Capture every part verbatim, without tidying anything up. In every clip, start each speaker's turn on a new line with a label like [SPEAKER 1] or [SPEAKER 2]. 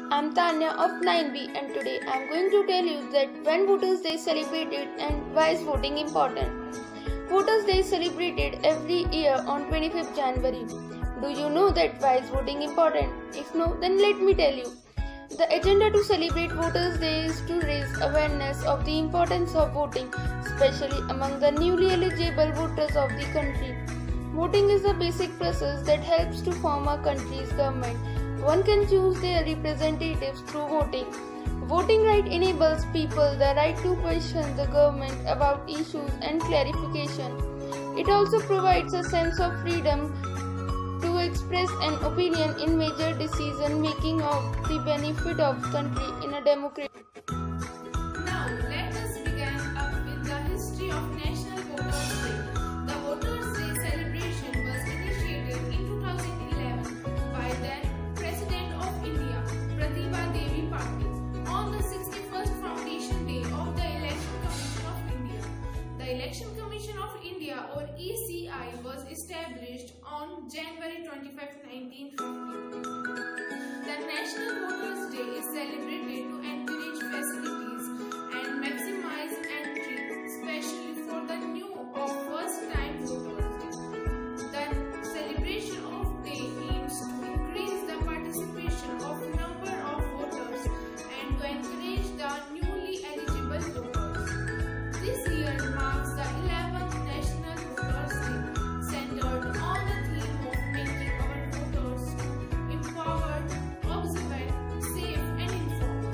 [SPEAKER 1] I'm Tanya of nine B and today I'm going to tell you that when Voters Day is celebrated and why is voting important. Voters Day is celebrated every year on twenty-fifth January. Do you know that why is voting important? If no, then let me tell you. The agenda to celebrate Voters Day is to raise awareness of the importance of voting, especially among the newly eligible voters of the country. Voting is a basic process that helps to form our country's government. One can choose their representatives through voting. Voting right enables people the right to question the government about issues and clarification. It also provides a sense of freedom to express an opinion in major decision making of the benefit of the country in a democracy.
[SPEAKER 2] Now let us begin up with the history of National Voters Day. The Voters Day celebration was initiated in two thousand eleven by then President of India, Pratibha Devi Patil, on the sixty-first Foundation Day of the Election Commission of India. The Election Commission of India or E C I was established on January twenty-fifth, nineteen fifty. The National Voters Day is celebrated to encourage facilities and maximize entry, especially for the new or first-time voters. The celebration of day aims to increase the participation of number of voters and to encourage the newly eligible voters. This year marks the eleventh National Voters Day, centered on the theme of making our voters empowered, observant, safe and informed.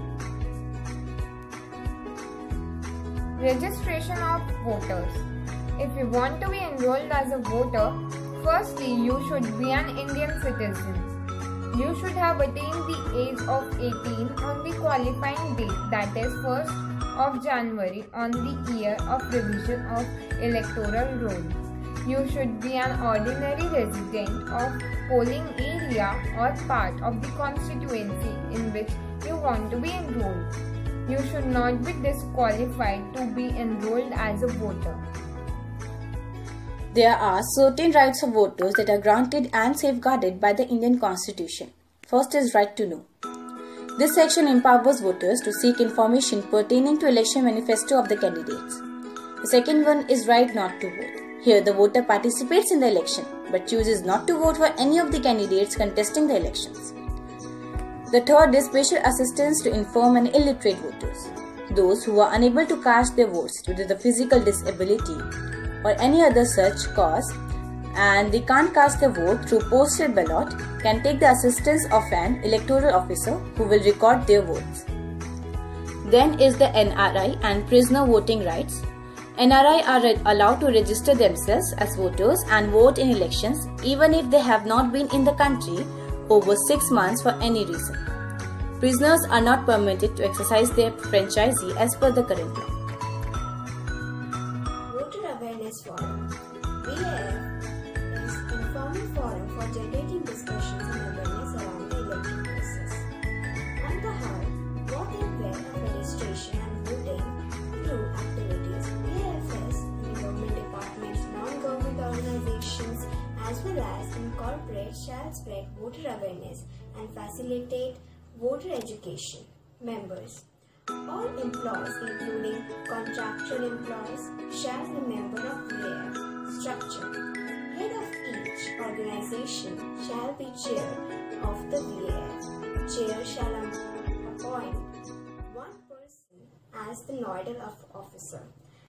[SPEAKER 3] Registration of voters. If you want to be enrolled as a voter, firstly you should be an Indian citizen. You should have attained the age of eighteen on the qualifying date, that is first of January on the year of revision of electoral roll. You should be an ordinary resident of polling area or part of the constituency in which you want to be enrolled. You should not be disqualified to be enrolled as a voter.
[SPEAKER 4] There are certain rights of voters that are granted and safeguarded by the Indian Constitution. First is right to know. This section empowers voters to seek information pertaining to election manifesto of the candidates. The second one is right not to vote. Here the voter participates in the election but chooses not to vote for any of the candidates contesting the elections. The third is special assistance to infirm and illiterate voters. Those who are unable to cast their votes due to the physical disability or any other such cause and they can't cast their vote through postal ballot can take the assistance of an electoral officer who will record their votes. Then is the N R I and prisoner voting rights. N R I are allowed to register themselves as voters and vote in elections even if they have not been in the country over six months for any reason. Prisoners are not permitted to exercise their franchisee as per the current law.
[SPEAKER 5] Voter Awareness Forum. V A F is an informal forum for generating discussions and awareness around the electoral process. On the whole, what and where of registration and voting through activities, V A F S and government departments, non-government organizations as well as in corporate shall spread voter awareness and facilitate voter education. Members. All employees including contractual employees shall be member of V A F structure. Head of each organization shall be chair of the V A F. Chair shall appoint one person as the nodal officer.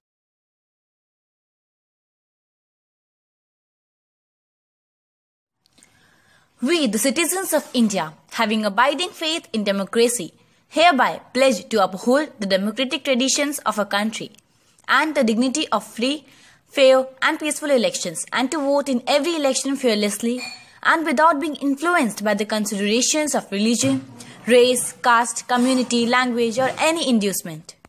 [SPEAKER 4] We, the citizens of India, having abiding faith in democracy, hereby pledge to uphold the democratic traditions of our country and the dignity of free, fair and peaceful elections and to vote in every election fearlessly and without being influenced by the considerations of religion, race, caste, community, language or any inducement.